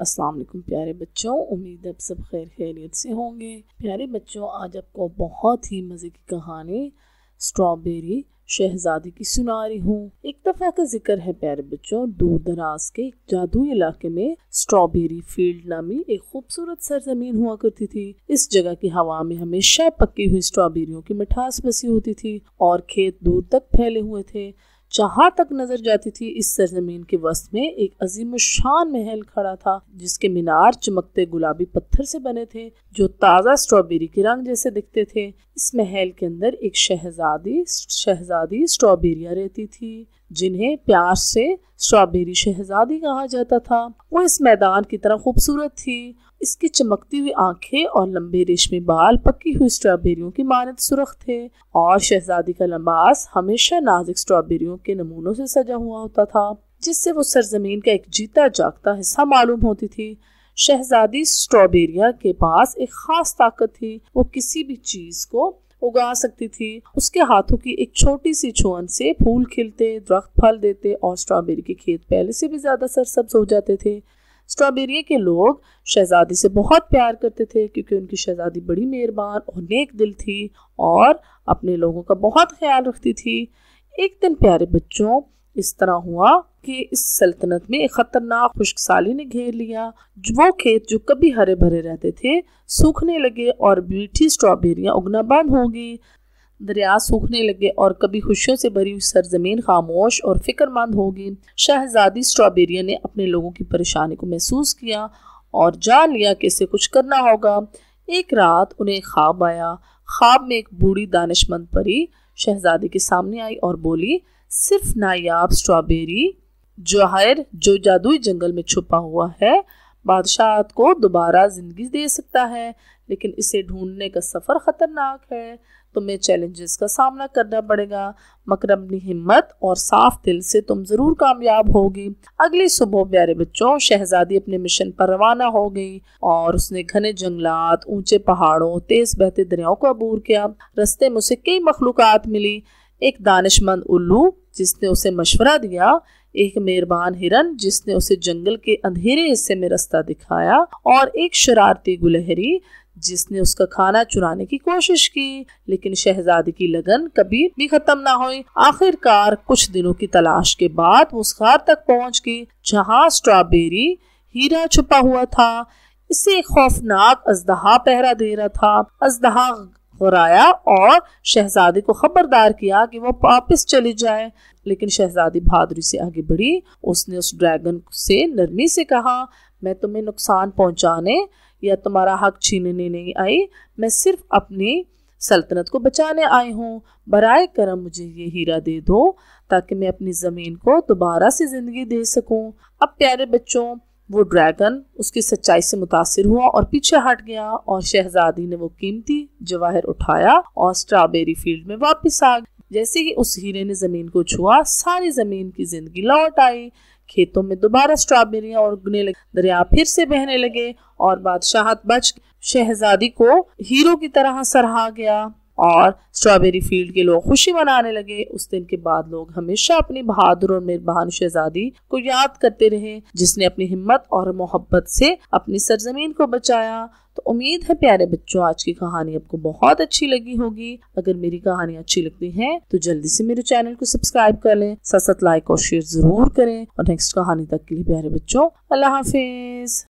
अस्सलाम वालेकुम प्यारे बच्चों, उम्मीद है आप सब खैर खैरियत से होंगे। प्यारे बच्चों, आज आपको बहुत ही मज़े की कहानी स्ट्रॉबेरी शहजादी की सुना रही हूँ। एक दफ़ा का जिक्र है प्यारे बच्चों, दूर दराज के एक जादुई इलाके में स्ट्रॉबेरी फील्ड नामी एक खूबसूरत सरजमीन हुआ करती थी। इस जगह की हवा में हमेशा पकी हुई स्ट्रॉबेरियों की मिठास बसी होती थी और खेत दूर तक फैले हुए थे। जहाँ तक नजर जाती थी, इस सरजमीन के वस्त में एक अजीम शान महल खड़ा था, जिसके मीनार चमकते गुलाबी पत्थर से बने थे जो ताज़ा स्ट्रॉबेरी के रंग जैसे दिखते थे। इस महल के अंदर एक शहजादी स्ट्रॉबेरियां रहती थी, जिन्हें प्यार से स्ट्रॉबेरी शहजादी कहा जाता था। वो इस मैदान की तरह खूबसूरत थी। इसकी चमकती हुई आंखें और लंबे रेशमी बाल पकी हुई स्ट्रॉबेरियों की मानद सुर्ख थे और शहजादी का लिबास हमेशा नाजुक स्ट्रॉबेरियों के नमूनों से सजा हुआ होता था, जिससे वो सरजमीन का एक जीता जागता हिस्सा मालूम होती थी। शहजादी स्ट्रॉबेरिया के पास एक खास ताकत थी, वो किसी भी चीज को उगा सकती थी। उसके हाथों की एक छोटी सी छुअन से फूल खिलते, दरख्त फल देते और स्ट्रॉबेरी के खेत पहले से भी ज्यादा सरसब्ज हो जाते थे। स्ट्रॉबेरी के लोग शहजादी से बहुत प्यार करते थे, क्योंकि उनकी शहजादी बड़ी मेहरबान और नेक दिल थी और अपने लोगों का बहुत ख्याल रखती थी। एक दिन प्यारे बच्चों, इस तरह हुआ कि इस सल्तनत में एक खतरनाक खुश्कसाली ने घेर लिया। वो खेत जो कभी हरे भरे रहते थे सूखने लगे और मीठी स्ट्रॉबेरियां उगना बंद हो गई। दरिया सूखने लगे और कभी खुशियों से भरी हुई सरजमीन खामोश और फिक्रमंद होगी। शहजादी स्ट्रॉबेरिया ने अपने लोगों की परेशानी को महसूस किया और जान लिया कि इसे कुछ करना होगा। एक रात उन्हें ख्वाब आया। ख्वाब में एक बूढ़ी दानिशमंद परी शहजादी के सामने आई और बोली, सिर्फ नायाब स्ट्रॉबेरी जौहर जो जादुई जंगल में छुपा हुआ है बादशाह को दोबारा जिंदगी दे सकता है, लेकिन इसे ढूंढने का सफर खतरनाक है। तुम्हें चैलेंजेस का सामना करना पड़ेगा, मगर अपनी हिम्मत और साफ दिल से तुम जरूर कामयाब होगी। अगली सुबह प्यारे बच्चों, शहजादी अपने मिशन पर रवाना हो गई और उसने घने जंगलात, ऊंचे पहाड़ों, तेज बहते दरियाओं को अबूर किया। रास्ते में उसे कई मखलूकात मिली। एक दानिशमंद उल्लू जिसने उसे मशवरा दिया, एक मेहरबान हिरन जिसने उसे जंगल के अंधेरे हिस्से में रास्ता दिखाया और एक शरारती गुलहरी जिसने उसका खाना चुराने की कोशिश की। लेकिन शहजादी की लगन कभी भी खत्म ना हुई। आखिरकार कुछ दिनों की तलाश के बाद वो उस गार तक पहुंच गई जहां स्ट्रॉबेरी हीरा छुपा हुआ था। इसे एक खौफनाक अजदहा पहरा दे रहा था। अजदहा घुराया और शहजादी को खबरदार किया कि वो वापस चली जाए, लेकिन शहजादी बहादुरी से आगे बढ़ी। उसने उस ड्रैगन से नरमी से कहा, मैं तुम्हें नुकसान पहुंचाने या तुम्हारा हक छीनने नहीं आई, मैं सिर्फ अपनी सल्तनत को बचाने आई हूँ। बराए करम मुझे ये हीरा दे दो ताकि मैं अपनी जमीन को दोबारा से जिंदगी दे सकूं। अब प्यारे बच्चों, वो ड्रैगन उसकी सच्चाई से मुतासिर हुआ और पीछे हट गया और शहजादी ने वो कीमती जवाहर उठाया और स्ट्रॉबेरी फील्ड में वापस आ गई। जैसे ही उस हीरे ने जमीन को छुआ, सारी जमीन की जिंदगी लौट आई। खेतों में दोबारा स्ट्रॉबेरियां उगने लगी, दरिया फिर से बहने लगे और बादशाहत बच। शहजादी को हीरो की तरह सराहा गया और स्ट्रॉबेरी फील्ड के लोग खुशी मनाने लगे। उस दिन के बाद लोग हमेशा अपनी बहादुर और मेहरबान शहजादी को याद करते रहे, जिसने अपनी हिम्मत और मोहब्बत से अपनी सरजमीन को बचाया। तो उम्मीद है प्यारे बच्चों, आज की कहानी आपको बहुत अच्छी लगी होगी। अगर मेरी कहानी अच्छी लगती है तो जल्दी से मेरे चैनल को सब्सक्राइब कर लें, साथ साथ लाइक और शेयर जरूर करें। और नेक्स्ट कहानी तक के लिए प्यारे बच्चों, अल्लाह हाफिज।